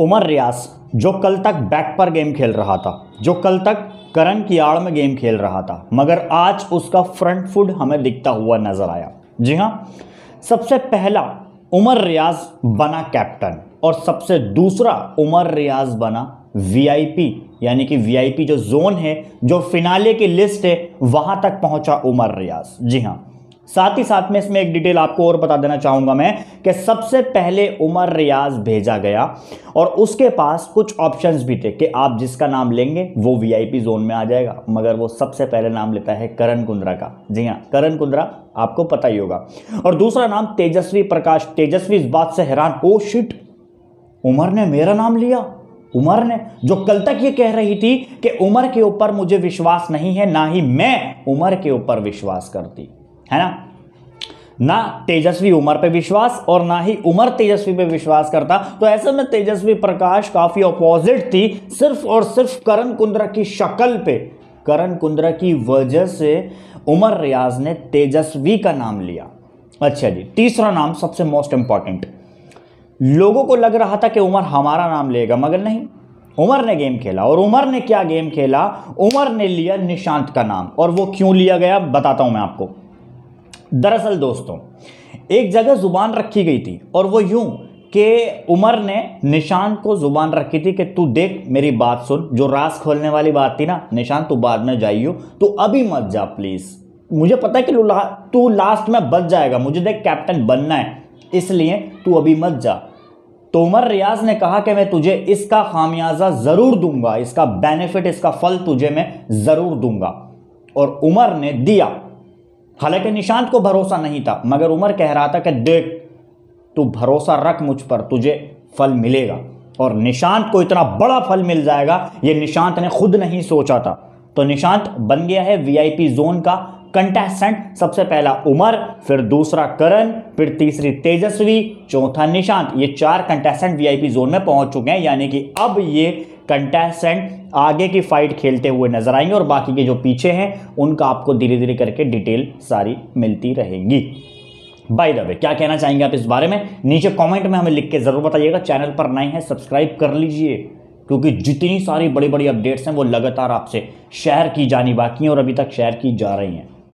उमर रियाज जो कल तक बैक पर गेम खेल रहा था, जो कल तक करण की आड़ में गेम खेल रहा था, मगर आज उसका फ्रंट फुट हमें दिखता हुआ नजर आया। जी हाँ, सबसे पहला उमर रियाज बना कैप्टन और सबसे दूसरा उमर रियाज बना वीआईपी, यानी कि वीआईपी जो जोन है, जो फिनाले की लिस्ट है, वहां तक पहुंचा उमर रियाज। जी हाँ, साथ ही साथ में इसमें एक डिटेल आपको और बता देना चाहूंगा मैं कि सबसे पहले उमर रियाज भेजा गया और उसके पास कुछ ऑप्शंस भी थे कि आप जिसका नाम लेंगे वो वीआईपी जोन में आ जाएगा, मगर वो सबसे पहले नाम लेता है करण कुंद्रा का। जी हाँ, करण कुंद्रा आपको पता ही होगा। और दूसरा नाम तेजस्वी प्रकाश। तेजस्वी इस बात से हैरान, ओ शिट, उमर ने मेरा नाम लिया। उमर ने, जो कल तक ये कह रही थी कि उमर के ऊपर मुझे विश्वास नहीं है, ना ही मैं उमर के ऊपर विश्वास करती, है ना तेजस्वी उमर पे विश्वास और ना ही उमर तेजस्वी पे विश्वास करता। तो ऐसे में तेजस्वी प्रकाश काफी अपोजिट थी, सिर्फ और सिर्फ करण कुंद्रा की शक्ल पे, करण कुंद्रा की वजह से उमर रियाज ने तेजस्वी का नाम लिया। अच्छा जी, तीसरा नाम सबसे मोस्ट इंपॉर्टेंट। लोगों को लग रहा था कि उमर हमारा नाम लेगा, मगर नहीं, उमर ने गेम खेला। और उमर ने क्या गेम खेला, उमर ने लिया निशांत का नाम। और वो क्यों लिया गया बताता हूं मैं आपको। दरअसल दोस्तों, एक जगह जुबान रखी गई थी और वो यूं कि उमर ने निशांत को जुबान रखी थी कि तू देख मेरी बात सुन, जो राज खोलने वाली बात थी ना, निशांत तू बाद में जाइयो, तू अभी मत जा प्लीज, मुझे पता है कि तू लास्ट में बच जाएगा, मुझे देख कैप्टन बनना है, इसलिए तू अभी मत जा। तो उमर रियाज ने कहा कि मैं तुझे इसका खामियाजा जरूर दूंगा, इसका बेनिफिट, इसका फल तुझे मैं जरूर दूंगा। और उमर ने दिया। हालांकि निशांत को भरोसा नहीं था, मगर उमर कह रहा था कि देख तू भरोसा रख मुझ पर, तुझे फल मिलेगा। और निशांत को इतना बड़ा फल मिल जाएगा ये निशांत ने खुद नहीं सोचा था। तो निशांत बन गया है वीआईपी जोन का कंटेस्टेंट। सबसे पहला उमर, फिर दूसरा करण, फिर तीसरी तेजस्वी, चौथा निशांत। ये 4 कंटेस्टेंट वीआईपी जोन में पहुंच चुके हैं, यानी कि अब ये कंटेस्टेंट आगे की फाइट खेलते हुए नजर आएंगे और बाकी के जो पीछे हैं उनका आपको धीरे धीरे करके डिटेल सारी मिलती रहेगी। बाय द वे, क्या कहना चाहेंगे आप इस बारे में, नीचे कमेंट में हमें लिख के जरूर बताइएगा। चैनल पर नए हैं सब्सक्राइब कर लीजिए, क्योंकि जितनी सारी बड़ी बड़ी अपडेट्स हैं वो लगातार आपसे शेयर की जानी बाकी हैं और अभी तक शेयर की जा रही हैं।